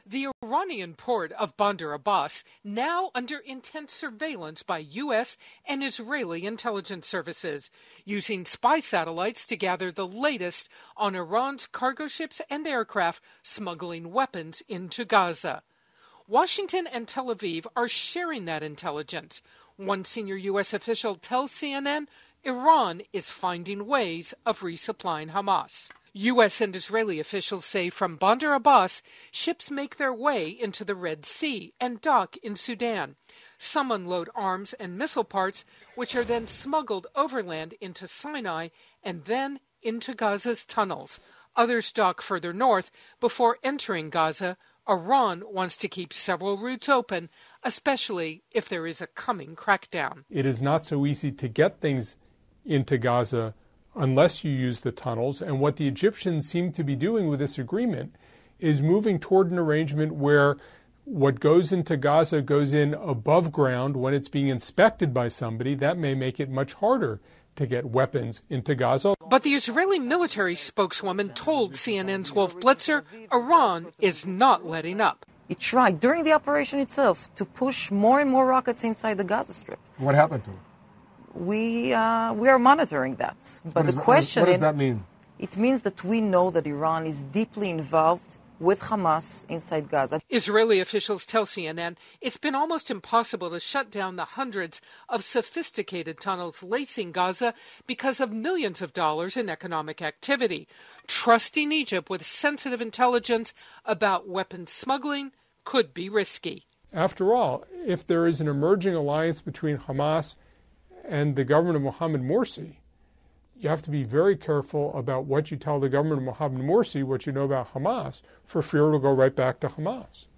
The Iranian port of Bandar Abbas now under intense surveillance by U.S. and Israeli intelligence services, using spy satellites to gather the latest on Iran's cargo ships and aircraft smuggling weapons into Gaza. Washington and Tel Aviv are sharing that intelligence. One senior U.S. official tells CNN Iran is finding ways of resupplying Hamas. U.S. and Israeli officials say from Bandar Abbas, ships make their way into the Red Sea and dock in Sudan. Some unload arms and missile parts, which are then smuggled overland into Sinai and then into Gaza's tunnels. Others dock further north before entering Gaza. Iran wants to keep several routes open, especially if there is a coming crackdown. It is not so easy to get things into Gaza unless you use the tunnels. And what the Egyptians seem to be doing with this agreement is moving toward an arrangement where what goes into Gaza goes in above ground when it's being inspected by somebody. That may make it much harder to get weapons into Gaza. But the Israeli military spokeswoman told CNN's Wolf Blitzer Iran is not letting up. It tried during the operation itself to push more and more rockets inside the Gaza Strip. What happened to it? We are monitoring that. But the question what does that mean? It means that we know that Iran is deeply involved with Hamas inside Gaza. Israeli officials tell CNN it's been almost impossible to shut down the hundreds of sophisticated tunnels lacing Gaza because of millions of dollars in economic activity. Trusting Egypt with sensitive intelligence about weapons smuggling could be risky. After all, if there is an emerging alliance between Hamas and the government of Mohammed Morsi, you have to be very careful about what you tell the government of Mohammed Morsi, what you know about Hamas, for fear it'll go right back to Hamas.